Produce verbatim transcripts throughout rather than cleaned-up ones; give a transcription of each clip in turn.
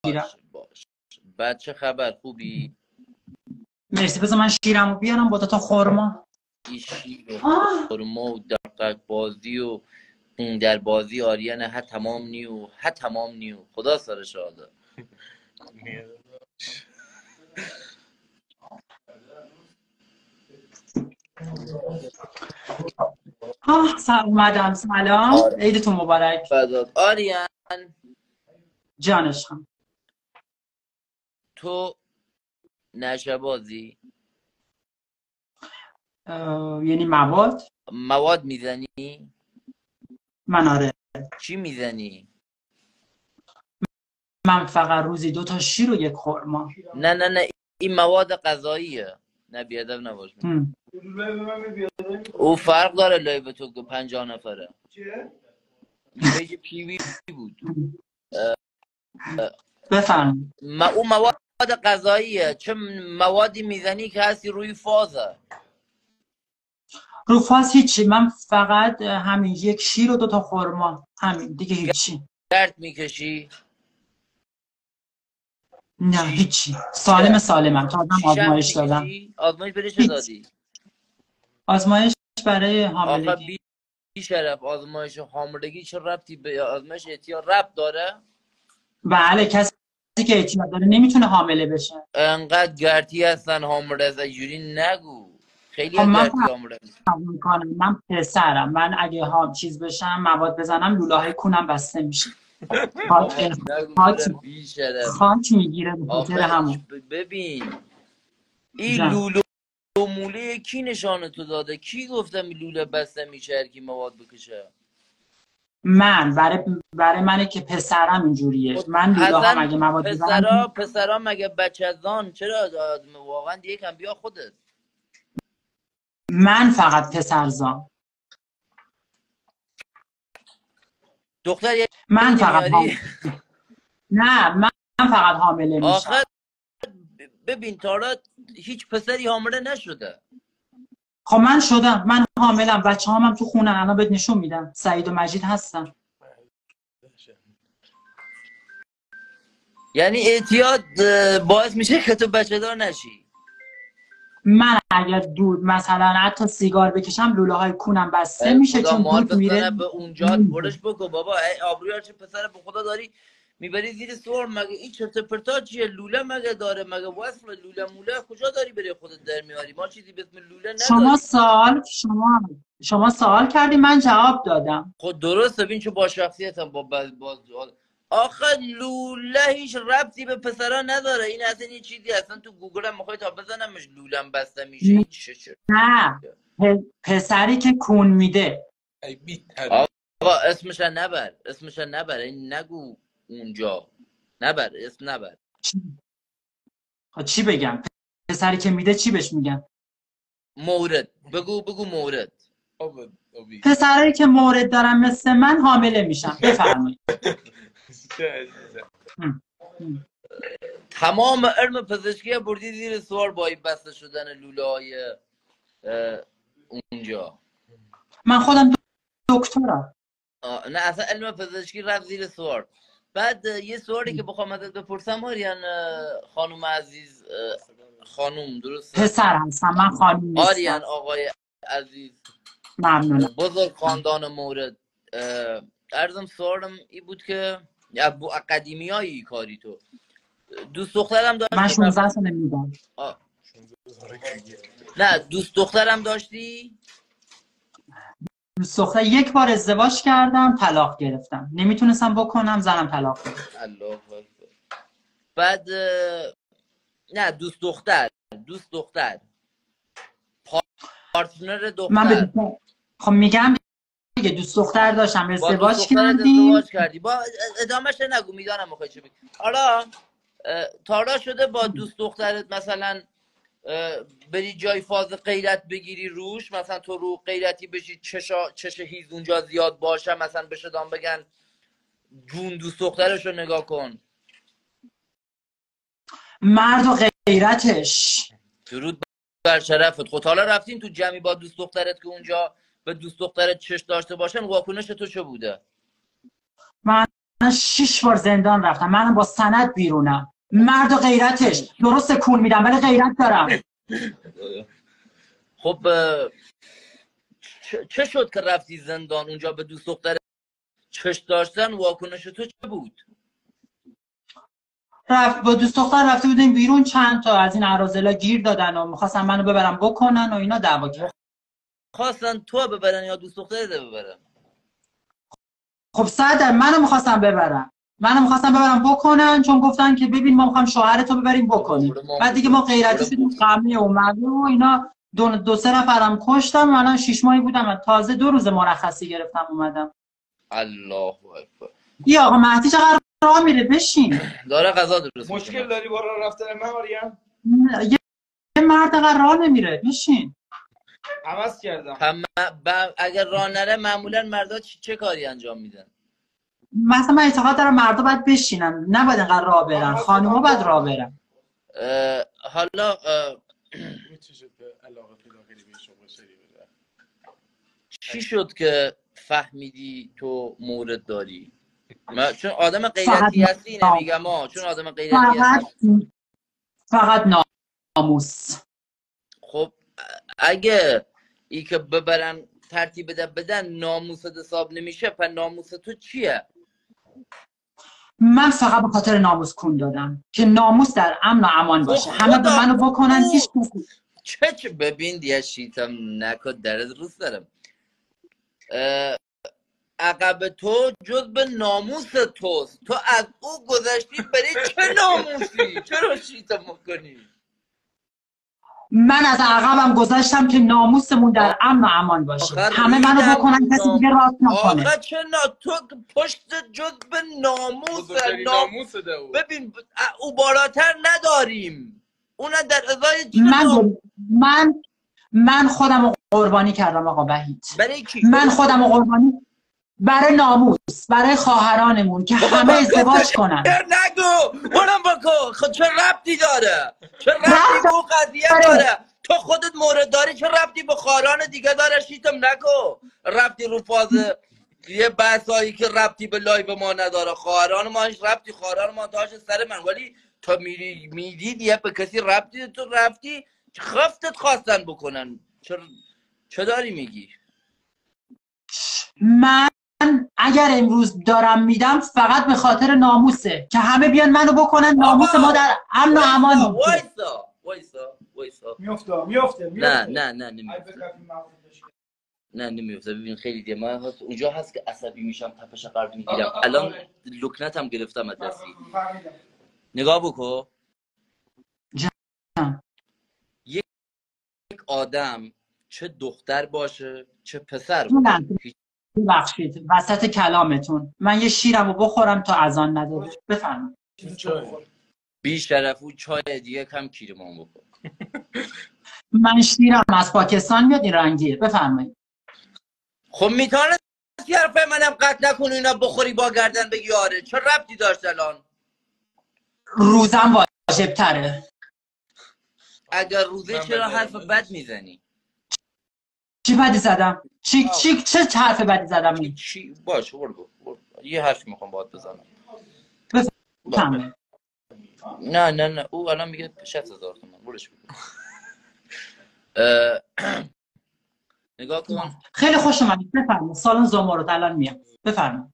شیرم. باش بچه خبر خوبی؟ مرسی. بذار من شیرمو بیارم با دوتا خورما. این شیر و خورما و دقیق بازی و اون در بازی آریان ها تمام نیو ها تمام نیو خدا سر شاده. آه سلام اومدم. سلام، عیدتون مبارک. بداد آریان جانشم. تو نشه بازی یعنی مواد مواد میزنی؟ من آره. چی میزنی؟ من فقط روزی دو تا شیر و یک خورما. نه نه نه این مواد غذاییه. نه بیادب نباش. او فرق داره لایو تو که پنجاه نفره. پیج پی وی بود. بفرمایید. ما او مواد غذاییه. چه موادی میزنی که هستی روی فازه؟ رو فاز هیچی، من فقط همین یک شیر و دو تا خورما، همین دیگه هیچی. درد میکشی؟ نه هیچی، سالم سالمم. تا آدم آزمایش دادم. آزمایش برای چه دادی؟ آزمایش برای آخه حاملگی. بی, بی شرف آزمایش حاملگی چه ربطی به آزمایش اعتیاد ربط داره؟ بله، کسی که اعتیاد داره نمیتونه حامله بشه. انقدر گرتی هستن حامله از جوری نگو. خیلی خب من گرتی حامله میکنم. من پسرم، من اگه ها چیز بشم مواد بزنم لوله های کونم بسته میشه. خاک خاک میگیره به خاطر همون. ببین این لوله و موله کی نشانه تو داده؟ کی گفتم این لوله بسته میشه هر کی مواد بکشه؟ من برای برای منه که پسرم اینجوریه. من لوله ها مگه مواد بزنم؟ پسرا پسرا مگه بچه‌زان؟ چرا واقعا دیگه کم بیا خودت. من فقط پسرزام. دختر یه من فقط حامله. نه من فقط حامله میشم. آخه ببین تارا هیچ پسری حامله نشده. خب من شدم، من حاملم. بچه هامم تو خونه الان بهت نشون میدم. سعید و مجید هستن. یعنی اعتیاد باعث میشه که تو بچه دار نشی؟ من اگر دود مثلا حتی سیگار بکشم لوله های کونم بسته میشه چون دود میره به اونجا. برش بکن بابا. آبروی چه پسر به خدا داری میبری زیر سوار. مگه این چرت پرتا چیه؟ لوله مگه داره؟ مگه وصل لوله موله کجا داری بری خودت در میاری؟ ما چیزی به اسم لوله نداری. شما سوال شما شما سوال کردی من جواب دادم. خود درسته. ببین چه با شخصیتم با باز آخه لوله هیچ ربطی به پسرا نداره. این اصلا این چیزی اصلا تو گوگل هم میخوای تا بزنمش لولم بسته میشه. نه پسری که کون میده. آقا اسمش نبر اسمش نبر این نگو اونجا. نبر اسم نبر. چی بگم؟ پسری که میده چی بهش میگن؟ مورد. بگو بگو مورد. پسرایی که مورد دارن مثل من حامله میشن. بفرمایید. تمام علم پزشکی بردی زیر سوال با این بسته شدن لوله های اونجا. من خودم دکترم. نه اصلا علم پزشکی رفت زیر سوال. بعد یه سوالی که بخوام ازت بپرسم آریان خانم عزیز، خانم درسته؟ پسر هستم من، خانم نیستم. آریان آقای عزیز ممنونم. بزرگ خاندان مورد. عرضم سوالم این بود که قدیمی هایی کاری تو دوست دخترم داشتی؟ من شانزده ساله میدم. نه دوست دخترم داشتی؟ دوست دختر یک بار ازدواج کردم طلاق گرفتم. نمیتونستم بکنم زنم طلاق گرفت. الله اکبر. بعد نه دوست دختر دوست دختر پارتنر دختر. من به خب میگم دیگه دوست دختر داشتم ازدواج کردیم. ازدواج کردی با ادامهش نگو میدانم میخوای چی بگی. حالا تارا شده با دوست دخترت مثلا بری جای فاز غیرت بگیری روش، مثلا تو رو غیرتی بشی چشا چش هیز اونجا زیاد باشه، مثلا بشه دام بگن جون دوست دخترش رو نگاه کن. مرد و غیرتش. درود بر شرفت. خود حالا رفتین تو جمعی با دوست دخترت که اونجا به دوست دخترت چش داشته باشن، واکنش تو چه بوده؟ من شش بار زندان رفتم، من با سند بیرونم. مرد و غیرتش درست کول میدم ولی غیرت دارم. خب چه شد که رفتی زندان؟ اونجا به دوست دختر چش داشتن، واکنش تو چه بود؟ رفت با دوست دختر رفته بودیم بیرون، چند تا از این عرازلا گیر دادن و میخواستن منو ببرن بکنن و اینا دعوا کردن. خواستن تو ببرن یا دوست دخترت ببرن؟ خب صد منو میخواستن ببرن منو میخواستن ببرن بکنن، چون گفتن که ببین ما میخوایم شوهرتو ببریم بکنیم. بعد دیگه ما غیرتی شدیم، غمی اومد و اینا، دو, دو سه نفرم کشتم. الان شش ماهی بودم، تازه دو روز مرخصی گرفتم اومدم. الله اکبر. بیا آقا مهدی چقدر راه میره، بشین. داره غذا درست. مشکل داری با راه رفتن من آریم؟ یه مرد قرار راه نمیره، بشین. عوض کردم. هم ب... اگر راه نره معمولا مردا چه... چه کاری انجام میدن؟ مثلا من اعتقاد دارم مردا باید بشینن، نباید اینقدر راه برن، خانوما باید راه برن. حالا چی شد که فهمیدی تو مورد داری؟ من چون آدم غیرتی هستی نمیگم ها، چون آدم غیرتی هستی. فقط ناموس. خب اگه ای که ببرن ترتیب بده بدن ناموست حساب نمیشه، پس ناموس تو چیه؟ من فقط به خاطر ناموس کون دادم که ناموس در امن و امان باشه، همه به منو بکنن. هیچ چه چه ببین دیگه شیطم نکن درد روز دارم. عقب تو جز به ناموس توست، تو از او گذشتی برای چه ناموسی؟ چرا شیطم میکنی؟ من از عقبم گذاشتم که ناموسمون در امن و امان باشه، همه منو بکنن کسی دیگه راست نکنه. آخه چه نا تو پشت جز به ناموس ناموس ببین او بالاتر نداریم، اون در ازای چه من من من خودم رو قربانی کردم آقا وحید. برای کی؟ من خودم رو قربانی برای ناموس، برای خواهرانمون که همه ازدواج کنن. نگو برم بکن. خود چه ربطی داره؟ چه ربطی به قضیه داره؟ تو خودت مورد داری، چه ربطی به خواهران دیگه داره؟ شیطم نگو ربطی رو فاز یه بحثایی که ربطی به لایو ما نداره. خواهران ما هیچ ربطی، خواهران ما تاج سر من، ولی تا میری میدید یه به کسی ربطی تو رفتی خفتت خواستن بکنن. چه چه داری میگی؟ من اگر امروز دارم میدم فقط به خاطر ناموسه که همه بیان منو بکنن، ناموس ما در امن و امان باشه. وایسا وایسا وایسا میفته میفته نه نه نه نمیفته نه نمیفته. ببین خیلی دیگه من اونجا هست که عصبی میشم، تپش قلب میگیرم. الان لکنتم گرفتم از دستی. نگاه بکن. یک آدم چه دختر باشه چه پسر باشه، ببخشید وسط کلامتون من یه شیرمو بخورم تا اذان نده. بفرمایید. بی شرفو چای دیگه کم کیرمان بکن. من شیرم از پاکستان میاد این رنگیه. بفرمایید. خب میتونه حرفه منم قطع نکنی اینا بخوری با گردن بگی آره. چه ربطی داشت الان؟ روزم واجب تره. اگر روزه چرا حرف بد میزنی؟ چی بدی زدم؟ چی چی چه حرف بدی زدم؟ چی باشه برو برو. یه حرفی میخوام باهات بزنم. بفرمایید. نه نه نه او الان میگه شصت هزار تومان برش بگو. نگاه کن. خیلی خوش اومدید. بفرمایید. سالن زمرد الان میام. بفرمایید.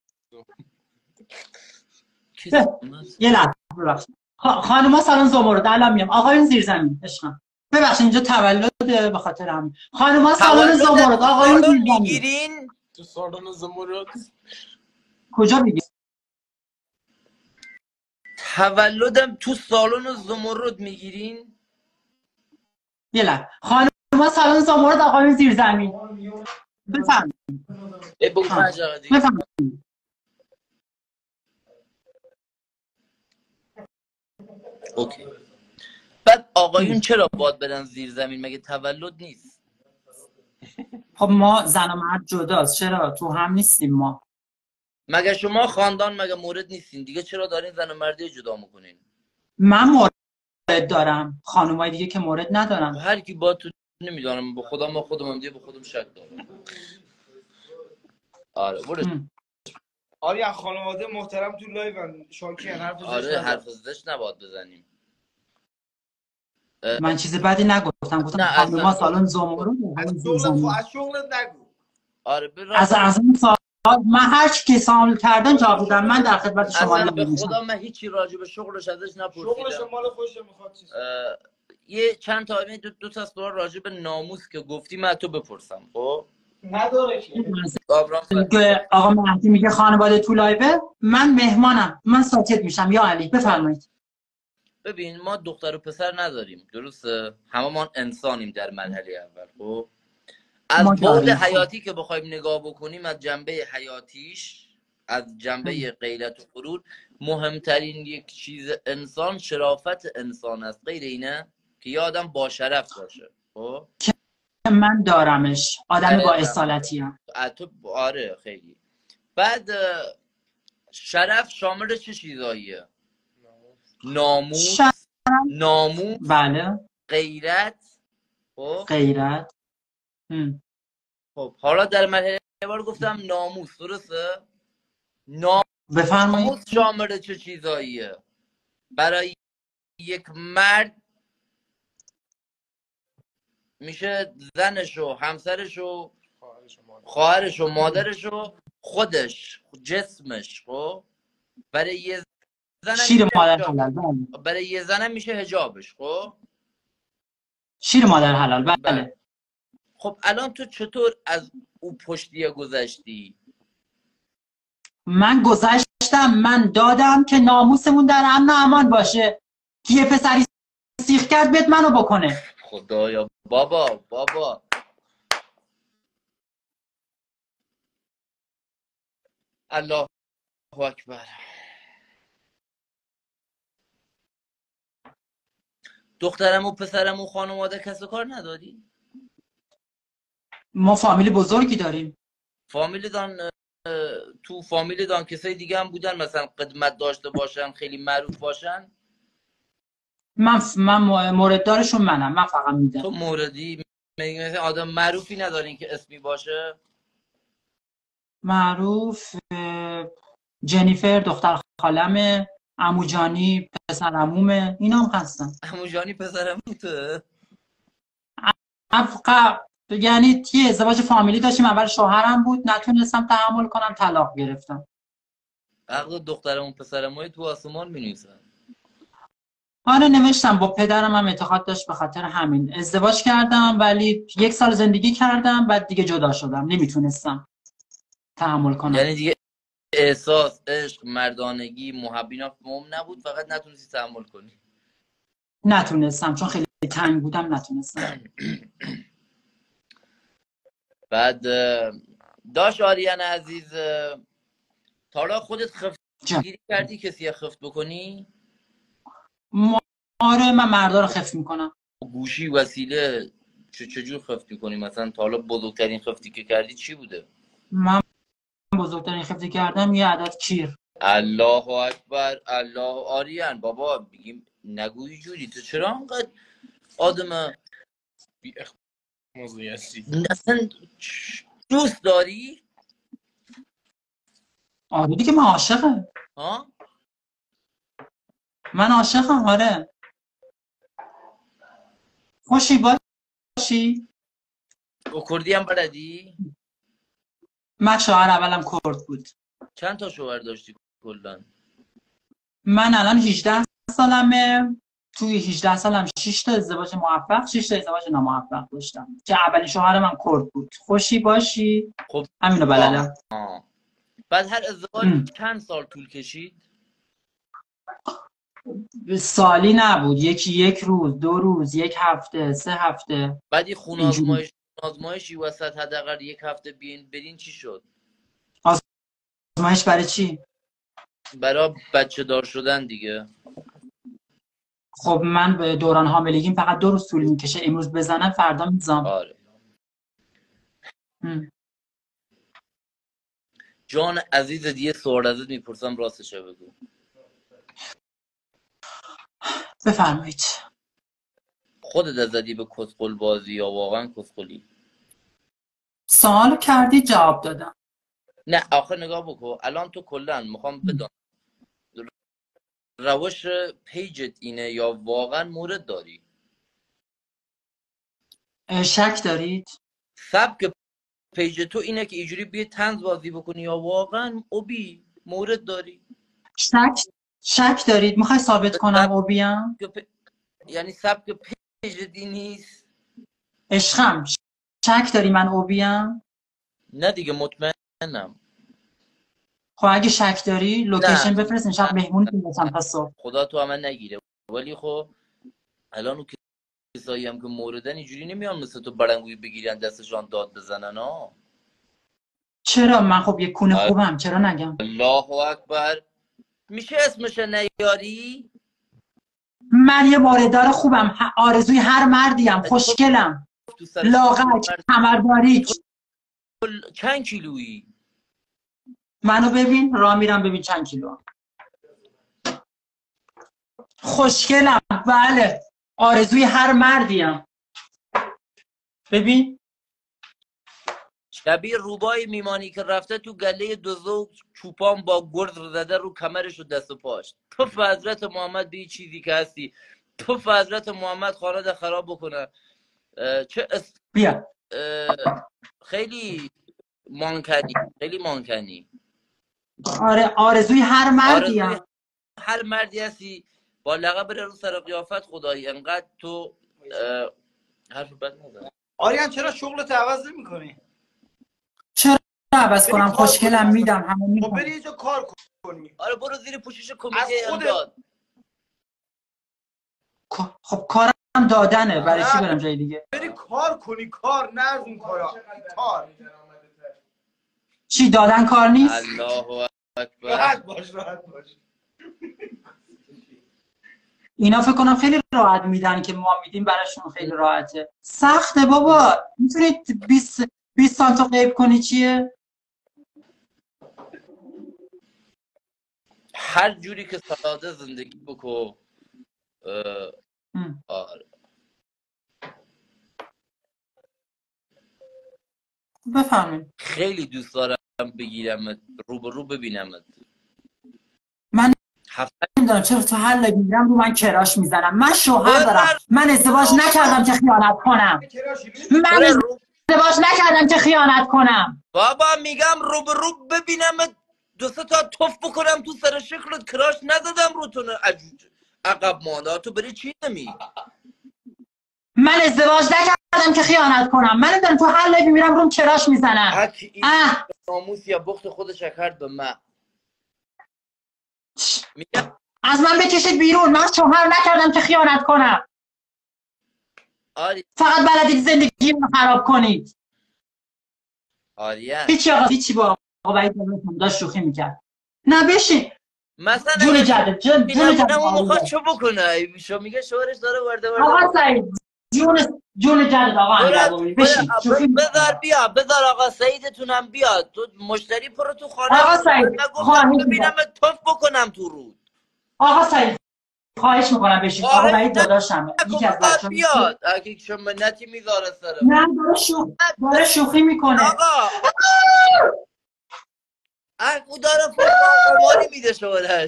یه لحظه ببخشید. خانوما سالن زمرد الان میام. آقایون زیر زمین عشقم. ببخشید اینجا تولد به خاطر همین. خانوما سالن زمرد، آقایون زیر زمین. میگیرین تو سالن زمرد کجا میگی؟ تولدم تو سالن زمرد میگیرین؟ یه لحظه. خانوما سالن زمرد، آقایون زیر زمین. بفرمایید. ای بگو پنج دقیقه دیگه. بفرمایید. اوکی. بعد آقایون چرا باید برن زیر زمین؟ مگه تولد نیست؟ خب ما زن و مرد جداست، چرا تو هم نیستیم ما؟ مگه شما خاندان مگه مورد نیستین دیگه؟ چرا دارین زن و مردی جدا میکنین؟ من مورد دارم، خانومای دیگه که مورد ندارم. هر کی با تو نمیدونم، به خودم ما خودم دیگه به خودم شک دارم. آره برو. آریان خانواده محترم تو لایو شاکیان حرف زشت آره نزن. حرف زشت نباید بزنیم. من چیز بدی نگفتم، گفتم نه خانم ما اصلا سالن زمرد از شغلت خو... از شغلت نگو. آره از از این سال من هر چی که سامل کردن جواب دادم. من در خدمت شما اصلا به نمیشم. خدا من هیچی راجع به شغلش ازش نپرسیدم. شغلش مال خودش میخواد چیز اه، یه چند تا دو, دو تا سوال راجع به ناموس که گفتی من تو بپرسم. خب نداره که آبرام که آقا مهدی میگه خانواده تو لایوه، من مهمانم، من ساکت میشم. یا علی بفرمایید. ببین ما دختر و پسر نداریم، درسته؟ همه ما انسانیم در مرحله اول. خب از ما بعد داریم. حیاتی که بخوایم نگاه بکنیم، از جنبه حیاتیش، از جنبه غیرت و غرور، مهمترین یک چیز انسان شرافت انسان است. غیر اینه که یه آدم با شرف باشه. خب من دارمش، آدم آره، با اصالتی هم. تو آره خیلی. بعد اه، شرف شامل چه چیزاییه؟ ناموس، شرف. ناموس، بله، غیرت. خب غیرت. هم. خب حالا در مرحله بار گفتم ناموس، درسته؟ ناموس بفرمایید. شامل چه چیزاییه؟ برای یک مرد میشه زنش و همسرش و خواهرش و مادرش و خودش، جسمش. خب برای یه زن شیر مادر حلال. بله. برای یه زن میشه حجابش. خب شیر مادر حلال. بله. بله. خب الان تو چطور از او پشتیه گذشتی؟ من گذشتم، من دادم که ناموسمون در امن و امان باشه. که یه پسری سیخ کرد بیاد منو بکنه. خدایا بابا بابا الله اکبر. دخترم و پسرم و خانواده کس و کار نداری؟ ما فامیلی بزرگی داریم. فامیلی دان تو فامیلی دان کسای دیگه هم بودن مثلا قدمت داشته باشن، خیلی معروف باشن؟ من من مورددارشون منم. من فقط میدم. تو موردی؟ مثلا آدم معروفی ندارین که اسمی باشه؟ معروف جنیفر دختر خالمه، عمو جانی پسر عمومه، اینا هم هستن. عمو جانی پسر عمو تو؟ افقا یعنی یه ازدواج فامیلی داشتیم، اول شوهرم بود، نتونستم تحمل کنم، طلاق گرفتم. عقد دخترمون پسرمون تو آسمان می‌نویسن. آره نوشتم. با پدرم هم اعتقاد داشت، به خاطر همین ازدواج کردم، ولی یک سال زندگی کردم بعد دیگه جدا شدم، نمیتونستم تحمل کنم. یعنی دیگه احساس، عشق، مردانگی، محبینا مهم نبود، فقط نتونستی تحمل کنی؟ نتونستم چون خیلی تنگ بودم، نتونستم. بعد داش آریان عزیز، تا حالا خودت خفت گیری کردی کسی خفت بکنی؟ آره من مردا رو خفت میکنم. گوشی وسیله چه چجور خفت میکنی؟ مثلا تا حالا بزرگترین خفتی که کردی چی بوده؟ من بزرگترین خفتی کردم یه عدد کیر. الله اکبر. الله. آریان بابا بگیم نگوی جوری، تو چرا انقدر آدم بی اخمازی هستی؟ اصلا دوست داری؟ آره دیگه من عاشقم. ها؟ من عاشقم. آره. خوشی باشی. با کردی هم بلدی؟ من شوهر اولم کرد بود. چند تا شوهر داشتی کلا؟ من الان هجده سالمه. توی هجده سالم شش تا ازدواج موفق، شش تا ازدواج ناموفق داشتم که اولین شوهر من کرد بود. خوشی باشی. خب همینو بلدم. آه. بعد هر ازدواج ام. چند سال طول کشید؟ سالی نبود، یکی یک روز، دو روز، یک هفته، سه هفته. بعد یه خون آزمایش آزمایشی وسط حداقل یک هفته بیین برین چی شد؟ آزمایش برای چی؟ برای بچه دار شدن دیگه. خب من به دوران حاملگیم فقط دو روز طول میکشه، امروز بزنم فردا میزام. آره. جان عزیز دیگه سوال ازت میپرسم راستش بگو. بفرمایید. خودت زدی به کسخل بازی یا واقعا کسخلی؟ سوال کردی جواب دادم. نه آخه نگاه بکن الان تو کلا میخوام بدونم روش پیجت اینه یا واقعا مورد داری؟ شک دارید؟ سبک پیج تو اینه که اینجوری بیه طنز بازی بکنی یا واقعا اوبی مورد داری؟ شک شک دارید؟ میخوای ثابت کنم اوبیم؟ پ... یعنی سبک پیج دی نیست؟ عشقم شک داری من اوبیم؟ نه دیگه مطمئنم. خب اگه شک داری لوکیشن بفرست امشب مهمونی میرسم تا صبح. خدا تو همه نگیره ولی خب الان اون کسایی هم که موردن اینجوری نمیان مثل تو برنگوی بگیرن دستشان داد بزنن ها. چرا؟ من خب یک کونه خوبم چرا نگم؟ الله اکبر. میشه اسمش نیاری؟ من یه واردار خوبم، آرزوی هر مردیم، خوشگلم، لاغر، کمرباریک. چند کیلویی؟ منو ببین راه میرم ببین چند کیلو. خوشگلم، بله، آرزوی هر مردیم. ببین شبیه روبای میمانی که رفته تو گله دوزو چوپان با گرد زده رو کمرش و دست و پاش. تو حضرت محمد به چیزی که هستی، تو حضرت محمد خانه ده خراب بکنه. چه اس... بیا خیلی مانکنی، خیلی مانکنی. آره آرزوی هر مردی آرزوی هر مردی هستی با لقب بره رو سر قیافت. خدایی انقدر تو حرف بد نزن. آریان چرا شغلت عوض نمی‌کنی؟ چرا عوض کنم؟ خوشگلم، میدم همه میدم. خب بری یه جا کار کنی. آره برو زیر پوشش کمیته امداد. خب کارم دادنه، برای چی برم جای دیگه؟ بری کار کنی، کار نه از اون کارا. کار چی دادن کار نیست؟ الله اکبر. راحت باش راحت باش. اینا فکر کنم خیلی راحت میدن که ما میدیم براشون خیلی راحته. سخته بابا. میتونید بیست بیست سانتو قیب کنی چیه؟ هر جوری که ساده زندگی بکو. آره بفهمید. خیلی دوست دارم بگیرمت رو به رو ببینمت. من هفته نمیدونم چرا تو هر لگی میرم رو من کراش میزنم. من شوهر دارم، من ازدواج نکردم که خیانت کنم. من ازدواج نکردم که خیانت کنم. بابا میگم رو به رو ببینمت، دو سه تا توف بکنم تو سر شکلت. کراش نزدم رو تو عقب مانده. تو بری چی نمی؟ من ازدواج نکردم که خیانت کنم. من نمیدونم تو هر لگی میرم روم کراش میزنم. اه ناموس یا بخت خودش کرد به من. میگم از من بکشید بیرون. من شوهر نکردم که خیانت کنم. آری فقط بلدید زندگی رو خراب کنید. آریان هیچی آقا هیچی. با آقا باید داشت شوخی میکرد. نه بشین مثلا جون جدت جون جدت اون میخواد چه بکنه؟ شو میگه شوهرش داره ورده ورده. آقا سعید جون جون جدت آقا امیرعلی بشین شوخی بذار بیا بذار آقا سعیدتونم بیاد. تو مشتری پرو تو خانه. آقا سعید نگفتم ببینم توف بکنم تو رود. آقا سعید خواهش میکنم بشین. آقا سعید داداشمه یکی از بچه‌ها بیاد. اگه شما منتی میذاره سر نه داره شوخی داره شوخی میکنه. آقا او داره فوق قماری میده شورش.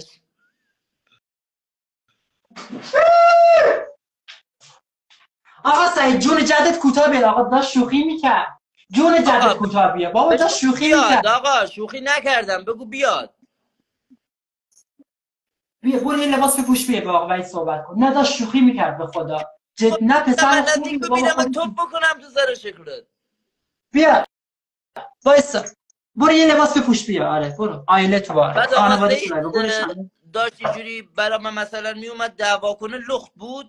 آقا سعید جون جدت کوتاه بیاد. آقا داشت شوخی میکرد. جون جدت کوتاه بیاد. بابا داشت شوخی میکرد. آقا شوخی نکردم بگو بیاد. بیا برو یه لباس بپوش بیا با آقا وحید صحبت کن. نه داشت شوخی میکرد به خدا. جد نه پسر خوبی ببینم توپ بکنم تو سر شکلت. بیا وایسا برو یه لباس بپوش بیا. آره برو آیله تو بار خانواده تو برو برو. داشت اینجوری برای من مثلا میومد دعوا کنه لخت بود.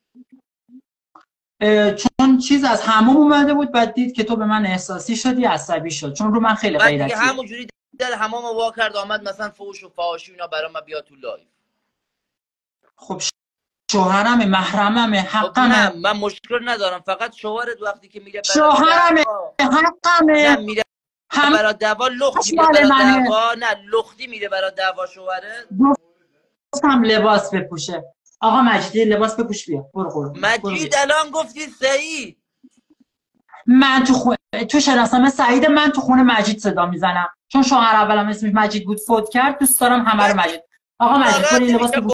چون چیز از حموم اومده بود بعد دید که تو به من احساسی شدی عصبی شد. چون رو من خیلی غیرتیه. بعد دیگه همونجوری در حمام وا کرد آمد مثلا فوش و فحاشی اینا برای من بیاد تو لایو. خب شوهرمه محرممه حقمه. نه من مشکل ندارم فقط شوهرت وقتی که میره شوهرمه حقمه. نه میره هم برای دعوا لخت میره برای دعوا. نه لختی میره برای دعوا شوهرت. گفتم لباس بپوشه. آقا مجیدی لباس بپوش بیا. برو برو. مجید الان گفتی سعید. من تو خونه تو شناسنامه سعید، من تو خونه مجید صدا میزنم چون شوهر اولم اسمش مجید بود فوت کرد، دوست دارم همه رو مجید. آقا مجید برو لباس